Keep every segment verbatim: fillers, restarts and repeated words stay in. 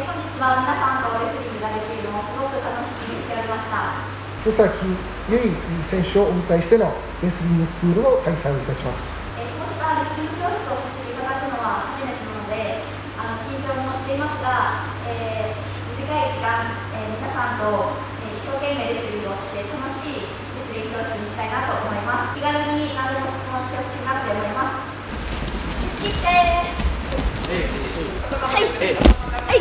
えー、本日は皆さんとレスリングができるのをすごく楽しみにしておりました。 宇崎由衣選手をお迎えしてのレスリングスクールを開催いたします。 えー、こうしたレスリング教室をさせていただくのは初めてなので、あの緊張もしていますが、えー、短い時間、えー、皆さんと、えー、一生懸命レスリングをして楽しいレスリング教室にしたいなと思います。気軽に何でも質問してほしいなと思います。意識してはい、はい、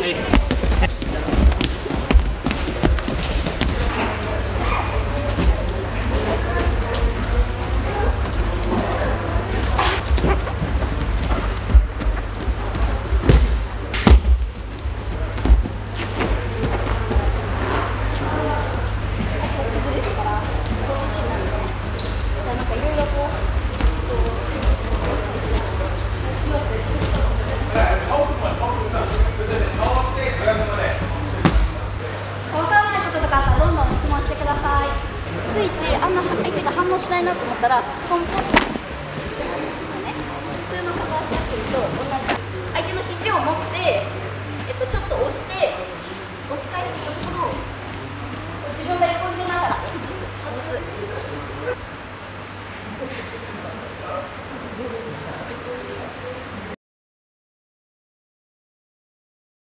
ついてあんな相手が反応しないなと思ったらポンポンって、ね、普通の片足タックルと同じ相手の肘を持って